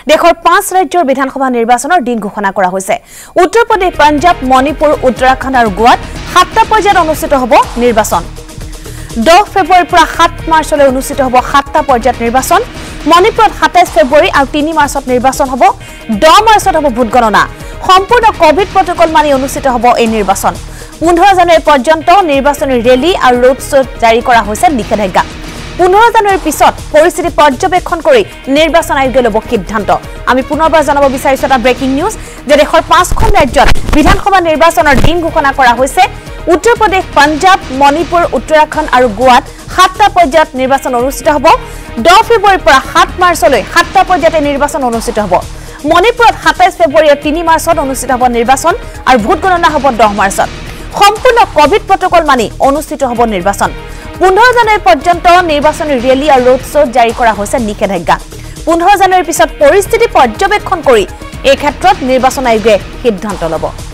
দেশৰ 5 ৰাজ্যৰ বিধানসভা নিৰ্বাচনৰ দিন ঘোষণা কৰা হৈছে উত্তৰ প্ৰদেশ পঞ্জাব মণিপুৰ উত্তৰাখণ্ড আৰু গোৱাত 7টা পৰ্যায়ত অনুষ্ঠিত হ'ব নিৰ্বাচন 10 ফেব্ৰুৱাৰীৰ পৰা 7 মাৰ্চলৈ অনুষ্ঠিত হ'ব 7টা পৰ্যায়ত নিৰ্বাচন মণিপুৰত 27 ফেব্ৰুৱাৰী আৰু 3 মাৰ্চত নিৰ্বাচন হ'ব 10 মাৰ্চত হ'ব ভোট গণনা সম্পূৰ্ণ কোভিড প্ৰটকল মানি অনুষ্ঠিত হ'ব এই নিৰ্বাচন 15 জানুৱাৰী পৰ্যন্ত নিৰ্বাচনী ৰেলী আৰু ৰোড শ্ব' জাৰি কৰা হৈছে নিষেধাজ্ঞা 15 জানুৱাৰীৰ পিছত পৰিস্থিতি পৰ্যবেক্ষণ কৰি নিৰ্বাচন আয়োগে ল'ব সিদ্ধান্ত আমি পুনৰবাৰ জনাব বিচাৰিছো এটা ব্ৰেকিং নিউজ যে দেশৰ 5খন ৰাজ্যত বিধানসভা নিৰ্বাচনৰ দিন ঘোষণা কৰা হৈছে উত্তৰ প্ৰদেশ পঞ্জাব মণিপুৰ উত্তৰাখণ্ড আৰু গোৱাত 7টা পৰ্যায়ত নিৰ্বাচন অনুষ্ঠিত হ'ব 10 ফেব্ৰুৱাৰীৰ পৰা 7 মাৰ্চলৈ 7টা পৰ্যায়তে নিৰ্বাচন অনুষ্ঠিত হ'ব মণিপুৰত 27 ফেব্ৰুৱাৰী আৰু 3 মাৰ্চত অনুষ্ঠিত হ'ব নিৰ্বাচন আৰু ভোট গণনা হ'ব 10 মাৰ্চত সম্পূৰ্ণ কোভিড প্ৰটকল মানি অনুষ্ঠিত হ'ব নিৰ্বাচন 15 জানুৱাৰী পৰ্যন্ত নিৰ্বাচনী ৰেলী আৰু ৰোড শ্ব' জাৰি কৰা হৈছে নিষেধাজ্ঞা 15 জানুৱাৰীৰ পিছত পৰিস্থিতি পৰ্যবেক্ষণ কৰি এই ক্ষেত্ৰত নিৰ্বাচন আয়োগে সিদ্ধান্ত ল'ব